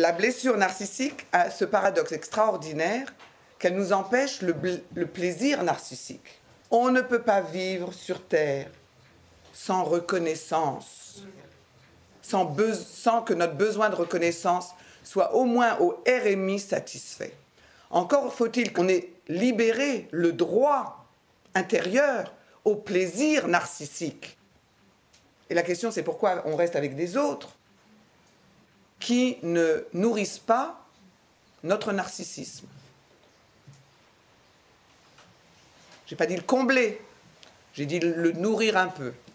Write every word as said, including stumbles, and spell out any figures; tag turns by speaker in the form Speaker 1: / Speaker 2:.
Speaker 1: La blessure narcissique a ce paradoxe extraordinaire qu'elle nous empêche le, le plaisir narcissique. On ne peut pas vivre sur Terre sans reconnaissance, sans, sans que notre besoin de reconnaissance soit au moins au R M I satisfait. Encore faut-il qu'on ait libéré le droit intérieur au plaisir narcissique. Et la question, c'est pourquoi on reste avec des autres qui ne nourrissent pas notre narcissisme. Je n'ai pas dit le combler, j'ai dit le nourrir un peu.